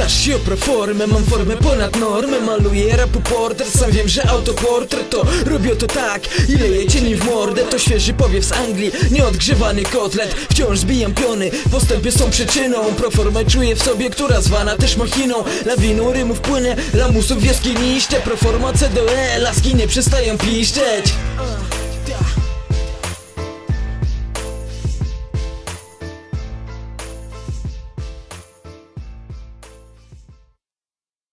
Pytasz się o proformę, mam formę ponad normę. Maluję rapu portret, sam wiem, że autoportret to robię to tak i leję cieni w mordę. To świeży powiew z Anglii, nieodgrzewany kotlet. Wciąż zbijam piony, postępy są przyczyną. Proformę czuję w sobie, która zwana też machiną. Lawiną rymów płynę, lamusów w jaskini ście. Proforma C do E, laski nie przestają piszczeć.